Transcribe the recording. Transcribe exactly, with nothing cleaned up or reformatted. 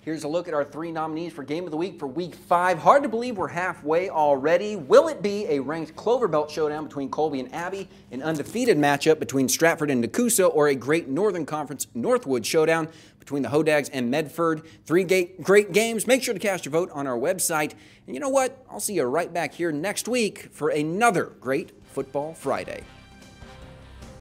Here's a look at our three nominees for Game of the Week for Week five. Hard to believe we're halfway already. Will it be a ranked Clover Belt showdown between Colby and Abby, an undefeated matchup between Stratford and Nakusa, or a great Northern Conference Northwood showdown between the Hodags and Medford? Three great games. Make sure to cast your vote on our website. And you know what? I'll see you right back here next week for another great Football Friday.